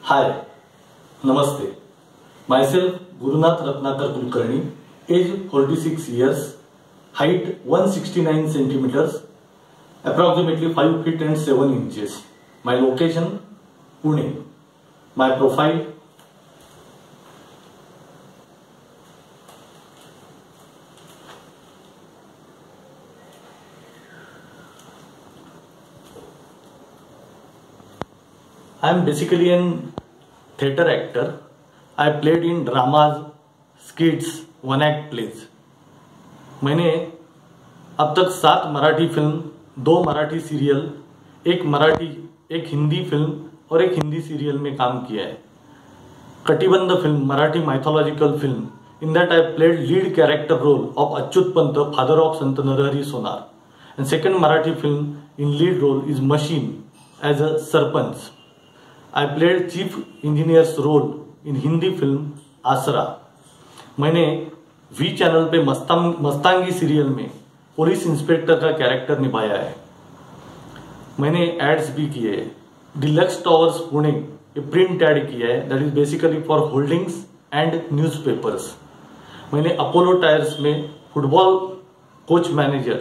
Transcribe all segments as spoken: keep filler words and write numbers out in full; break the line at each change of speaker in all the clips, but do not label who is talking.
Hi, Namaste. Myself Gurunath Ratnakar Kulkarni, age forty-six years, height one hundred sixty-nine centimeters, approximately five feet and seven inches. My location Pune. My profile I am basically an theatre actor. I played in dramas, skits, one act plays. मैंने अब तक सात Marathi film, दो Marathi serial, एक मराठी, एक Hindi film और एक Hindi serial में काम किया है. Katibandh film, Marathi mythological film. In that I played lead character role of Achyut Pant, father of Sant Narahari Sonar. And second Marathi film in lead role is Machine as a Sarpanch. I played chief engineer's role in Hindi film Aasra. मैंने V channel पे मस्तांग मस्तांगी serial में police inspector का character निभाया है. मैंने ads भी किए हैं. डिलक्स टावर्स पुणे ये प्रिंट एड किया है, that is basically for hoardings and newspapers. मैंने अपोलो टायर्स में फुटबॉल कोच मैनेजर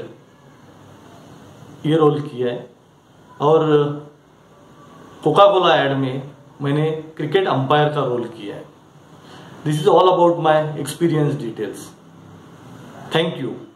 ये रोल किया है और कोका कोला एड में मैंने क्रिकेट अंपायर का रोल किया है. This is all about my experience details. Thank you.